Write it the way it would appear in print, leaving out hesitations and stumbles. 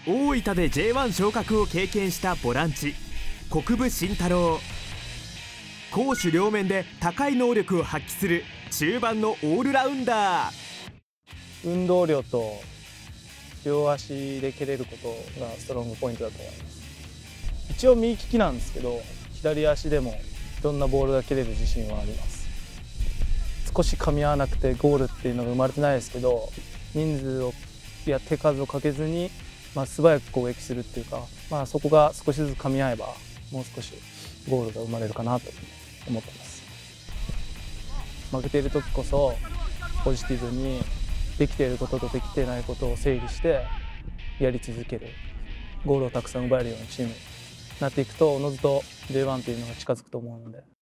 大分で J1 昇格を経験したボランチ国分慎太郎。攻守両面で高い能力を発揮する中盤のオールラウンダー。 運動量と両足で蹴れることがストロングポイントだと思います。一応右利きなんですけど、左足でもいろんなボールが蹴れる自信はあります。少し噛み合わなくてゴールっていうのが生まれてないですけど、人数をや手数をかけずに、素早く攻撃するっていうか、そこが少しずつ噛み合えばもう少しゴールが生まれるかなと思ってます。負けている時こそポジティブにできていることとできていないことを整理してやり続ける、ゴールをたくさん奪えるようなチームになっていくと、おのずと J1 っていうのが近づくと思うので。